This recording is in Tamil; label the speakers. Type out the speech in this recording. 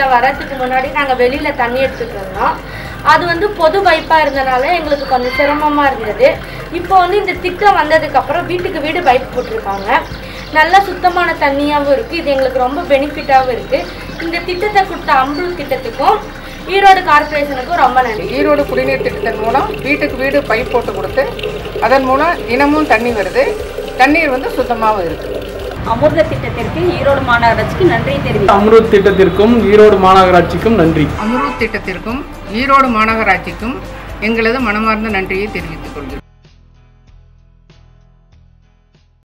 Speaker 1: பிரச்சனை வரதுக்கு முன்னாடி நாங்கள் வெளியில் தண்ணி எடுத்துகிட்டு இருந்தோம். அது வந்து பொது பைப்பாக இருந்தனால எங்களுக்கு கொஞ்சம் சிரமமாக இருந்தது. இப்போ வந்து இந்த திட்டம் வந்ததுக்கப்புறம் வீட்டுக்கு வீடு பைப் போட்டிருக்காங்க. நல்லா சுத்தமான தண்ணியாகவும் இருக்குது. இது எங்களுக்கு ரொம்ப பெனிஃபிட்டாகவும் இருக்குது. இந்த திட்டத்தை கொடுத்த அம்ருத் திட்டத்துக்கும் ஈரோடு கார்பரேஷனுக்கும் ரொம்ப நன்றி.
Speaker 2: ஈரோடு குடிநீர் திட்டத்தின் மூலம் வீட்டுக்கு வீடு பைப் போட்டு கொடுத்து அதன் மூலம் தினமும் தண்ணி வருது. தண்ணீர் வந்து சுத்தமாகவும் இருக்குது.
Speaker 3: அமிர்த திட்டத்திற்கு ஈரோடு மாநகராட்சிக்கு நன்றி தெரிவிக்கிறேன்.
Speaker 4: அம்ருத் திட்டத்திற்கும் ஈரோடு மாநகராட்சிக்கும் நன்றி.
Speaker 2: அம்ருத் திட்டத்திற்கும் ஈரோடு மாநகராட்சிக்கும் எங்களது மனமார்ந்த நன்றியை தெரிவித்துக் கொள்கிறேன்.